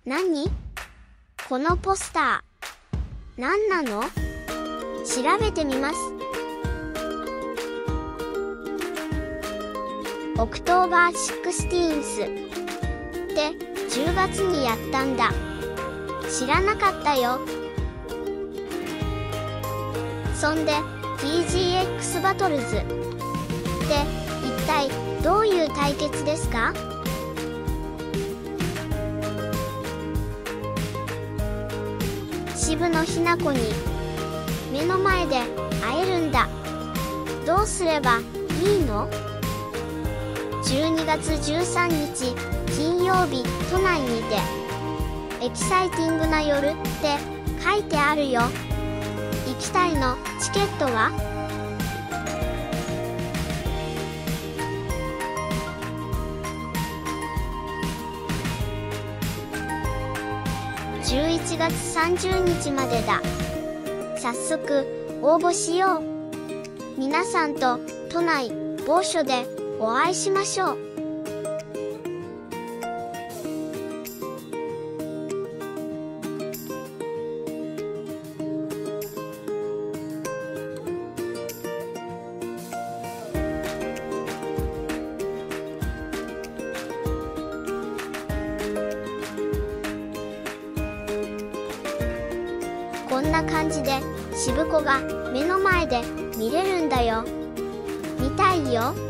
何？このポスター。何なの？調べてみます。オクトーバー16って10月にやったんだ。知らなかったよ。そんで TGX バトルズって一体どういう対決ですか？渋野日向子に目の前で会えるんだ。どうすればいいの？12月13日金曜日、都内にてエキサイティングな夜って書いてあるよ。行きたいの？チケットは11月30日までだ。早速応募しよう。皆さんと都内某所でお会いしましょう。こんな感じで渋子が目の前で見れるんだよ。見たいよ。